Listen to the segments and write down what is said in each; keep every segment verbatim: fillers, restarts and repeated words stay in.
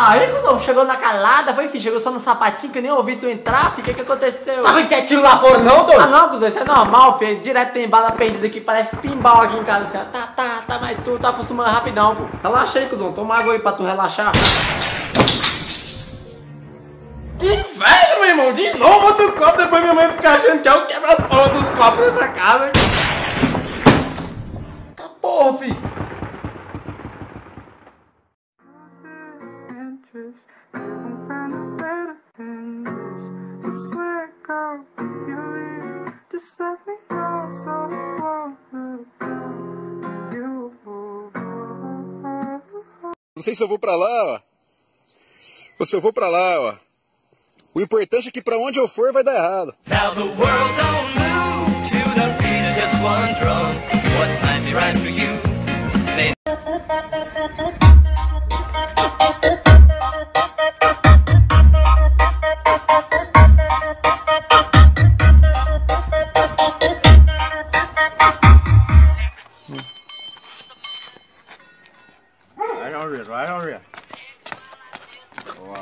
Aí, cuzão, chegou na calada, foi, filho, chegou só no sapatinho que eu nem ouvi tu entrar, filho, o que que aconteceu? Tava quietinho lá fora não, doido? Ah não, cuzão, isso é normal, filho, direto tem bala perdida aqui, parece pinball aqui em casa, assim, ó. Tá, tá, tá, mas tu tá acostumando rapidão, pô. Relaxa aí, cuzão, toma água aí pra tu relaxar. Inferno, meu irmão, de novo outro copo, depois minha mãe fica achando que eu quebro as porras dos copos nessa casa. Tá porra, filho. Não sei se eu vou pra lá, ó. Ou se eu vou pra lá, ó. O importante é que pra onde eu for vai dar errado. Now the world don't move to the beat of just one drum. What might be right for you? They... Right on here, right on here. Wow.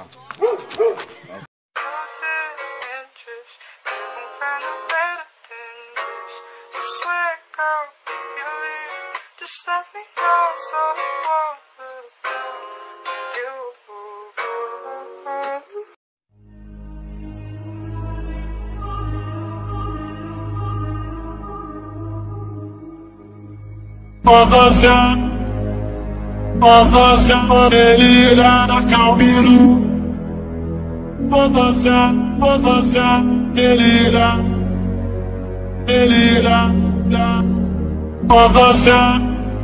Babaza, babaza, delira da Calbiru. Babaza, babaza, delira, delira da babaza.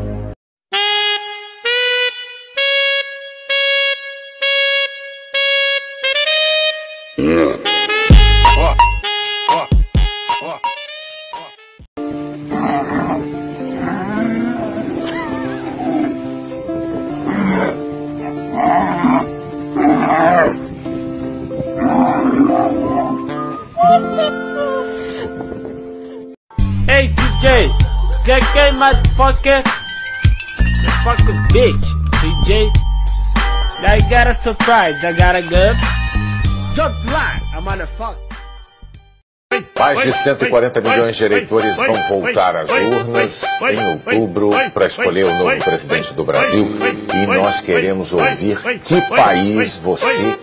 Hey D J, get get motherfucker, fucking bitch, D J. I got a surprise, I got a gun. Don't lie, I'm on a fuck. Mais de cento e quarenta milhões de eleitores vão voltar às urnas em outubro para escolher o novo presidente do Brasil. E nós queremos ouvir que país você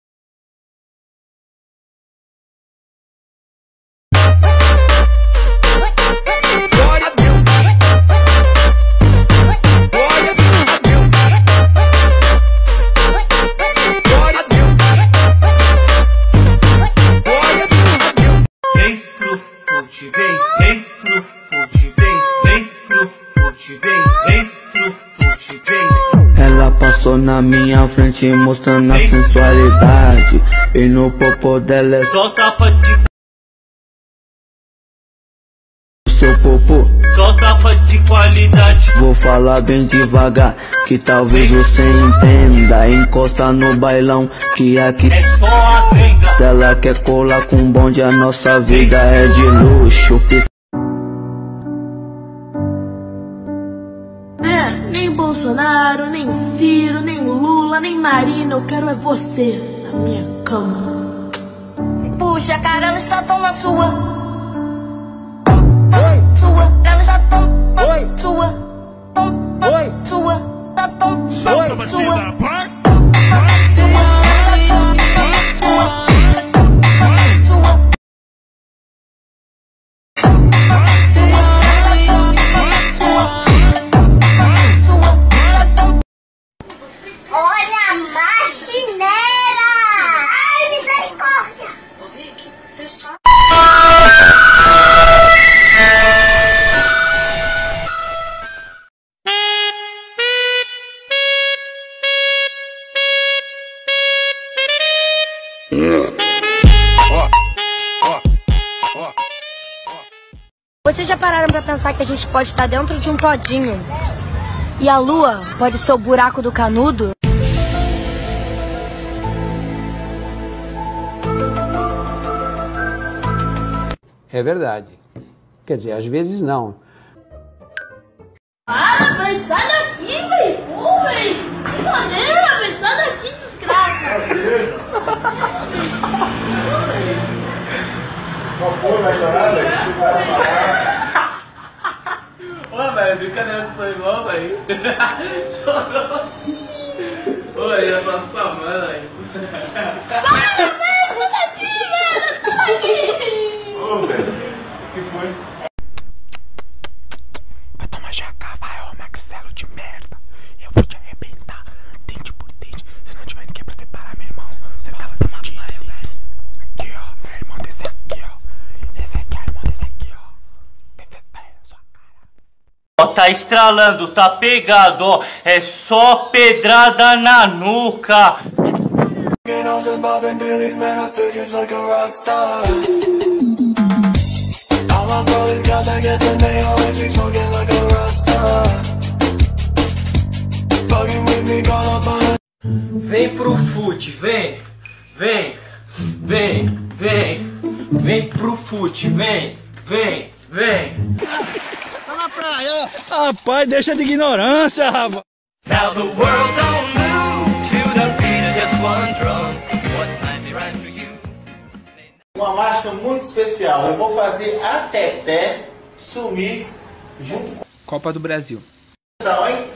Ela passou na minha frente mostrando a sensualidade. E no popô dela é só tapa de... Seu popô só tapa de qualidade. Vou falar bem devagar, que talvez você entenda. Encosta no bailão, que aqui é só a venda. Se ela quer colar com bonde, a nossa vida é de luxo. É, nem Bolsonaro, nem Ciro, nem Lula, nem Marina, eu quero é você na minha cama. Puxa, cara, ela está tão na sua. Oi. Sua, ela está tão na Oi. Sua. Tão Oi. Sua, tá tão Solta Oi. Sua. Pai. Vocês já pararam pra pensar que a gente pode estar dentro de um todinho e a lua pode ser o buraco do canudo? É verdade. Quer dizer, às vezes não. Para, mas sai daqui, velho! Pô, velho! Que maneira, velho! Sai daqui, desgraça! Qual foi, vai chorar, velho? Ô, velho, brincadeira que foi igual, velho. Chorou. Oi, eu sou sua mãe. Ô, velho, o que foi? Vai tomar jaca, vai, ô Maxelo de merda. Eu vou te arrebentar, dente por dente. Se não tiver ninguém pra separar, meu irmão, você tava fudido. Aqui, ó, meu irmão desse aqui, ó. Esse aqui é o irmão desse aqui, ó. Sua cara. Ó, tá estralando, tá pegado, ó. É só pedrada na nuca. Vem pro fute, vem, vem, vem, vem, vem pro fute, vem, vem, vem. Tá na praia. Rapaz, deixa de ignorância, rapaz. Now the world don't move to the beat of just one drum. What might be right for you? Uma mágica muito especial. Eu vou fazer a Teté sumir junto com Copa do Brasil. a hein?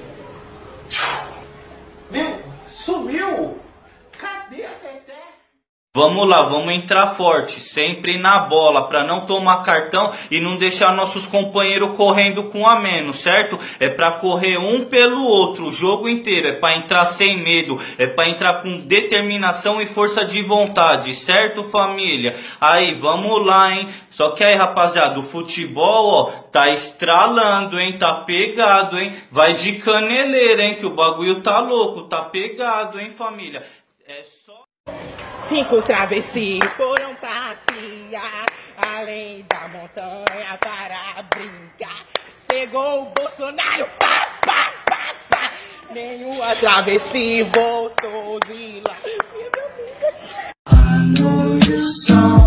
Viu? Sumiu! Cadê a Teté? Vamos lá, vamos entrar forte, sempre na bola, pra não tomar cartão e não deixar nossos companheiros correndo com a menos, certo? É pra correr um pelo outro o jogo inteiro, é pra entrar sem medo, é pra entrar com determinação e força de vontade, certo, família? Aí, vamos lá, hein? Só que aí, rapaziada, o futebol, ó, tá estralando, hein? Tá pegado, hein? Vai de caneleira, hein? Que o bagulho tá louco, tá pegado, hein, família? É só... Cinco travestis foram passear além da montanha para brincar. Chegou o Bolsonaro, pá, pá, pá, pá. Nenhuma travesti voltou de lá.